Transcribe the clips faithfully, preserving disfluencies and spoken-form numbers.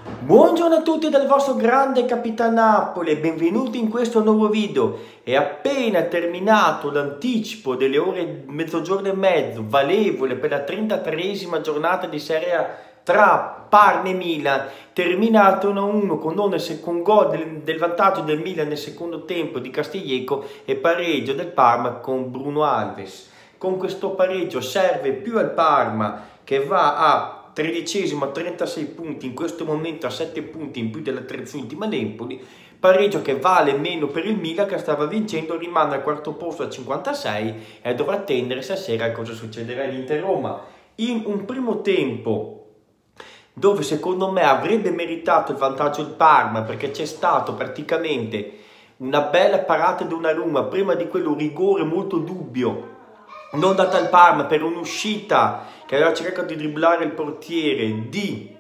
Buongiorno a tutti dal vostro grande Capitan Napoli e benvenuti in questo nuovo video. È appena terminato l'anticipo delle ore mezzogiorno e mezzo valevole per la trentatreesima giornata di Serie A tra Parma e Milan, terminato uno a uno con, con gol del, del vantaggio del Milan nel secondo tempo di Castiglieco e pareggio del Parma con Bruno Alves. Con questo pareggio serve più al Parma, che va a tredicesimo a trentasei punti, in questo momento a sette punti in più della terzultima Napoli, pareggio che vale meno per il Milan, che stava vincendo, rimane al quarto posto a cinquantasei e dovrà attendere stasera cosa succederà all'Inter Roma. In un primo tempo dove secondo me avrebbe meritato il vantaggio il Parma, perché c'è stato praticamente una bella parata di Donnarumma, prima di quello rigore molto dubbio non data al Parma per un'uscita che aveva cercato di dribblare il portiere di,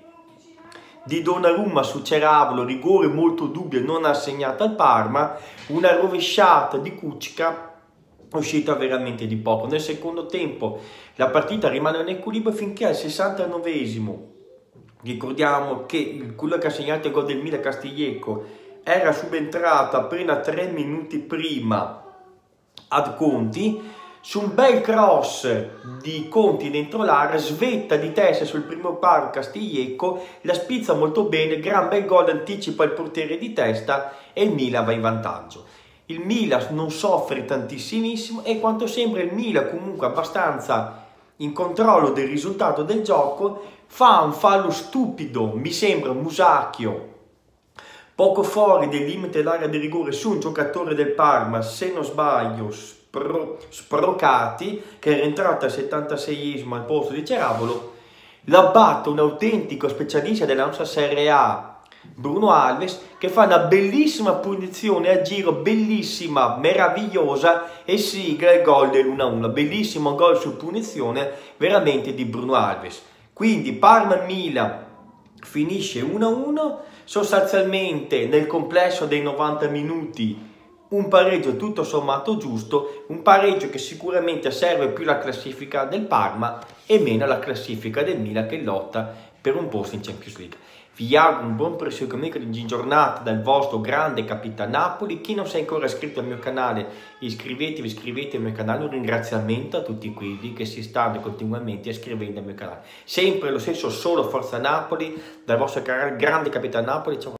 di Donnarumma su Ceravolo, rigore molto dubbio, non assegnato al Parma, una rovesciata di Kučka, uscita veramente di poco. Nel secondo tempo la partita rimane in equilibrio finché al sessantanovesimo, ricordiamo che quello che ha segnato il gol del Milan, Castiglieco, era subentrato appena tre minuti prima ad Conti. Su un bel cross di Conti dentro l'area, svetta di testa sul primo palo Castiglieco, la spizza molto bene, gran bel gol, anticipa il portiere di testa e il Milan va in vantaggio. Il Milan non soffre tantissimissimo e quanto sembra il Milan comunque abbastanza in controllo del risultato del gioco, fa un fallo stupido, mi sembra Musacchio, poco fuori del limite dell'area di rigore su un giocatore del Parma, se non sbaglio, Spro, Sprocati, che era entrato al settantaseiesimo al posto di Ceravolo, la batte un autentico specialista della nostra Serie A, Bruno Alves, che fa una bellissima punizione a giro, bellissima, meravigliosa, e sigla il gol dell'uno a uno. Bellissimo gol su punizione veramente di Bruno Alves. Quindi Parma-Milan finisce uno a uno, sostanzialmente nel complesso dei novanta minuti un pareggio tutto sommato giusto, un pareggio che sicuramente serve più alla classifica del Parma e meno alla classifica del Milan, che lotta per un posto in Champions League. Vi auguro un buon proseguimento di giornata dal vostro grande Capitan Napoli. Chi non si è ancora iscritto al mio canale, iscrivetevi, iscrivetevi al mio canale. Un ringraziamento a tutti quelli che si stanno continuamente iscrivendo al mio canale. Sempre lo stesso, solo Forza Napoli, dal vostro grande Capitan Napoli. Ciao.